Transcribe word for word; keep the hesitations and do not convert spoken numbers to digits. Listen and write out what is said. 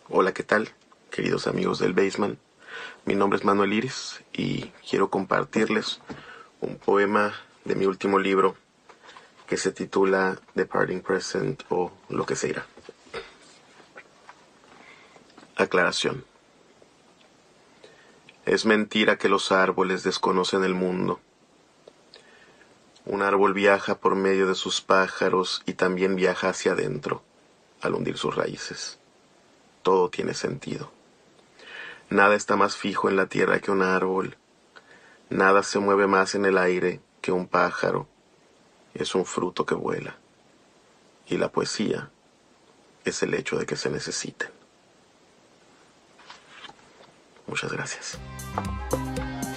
Hola, ¿qué tal, queridos amigos del Basement? Mi nombre es Manuel Iris y quiero compartirles un poema de mi último libro que se titula Departing Present o Lo que se irá. Aclaración. Es mentira que los árboles desconocen el mundo. Un árbol viaja por medio de sus pájaros y también viaja hacia adentro al hundir sus raíces. Todo tiene sentido. Nada está más fijo en la tierra que un árbol. Nada se mueve más en el aire que un pájaro. Es un fruto que vuela. Y la poesía es el hecho de que se necesiten. Muchas gracias.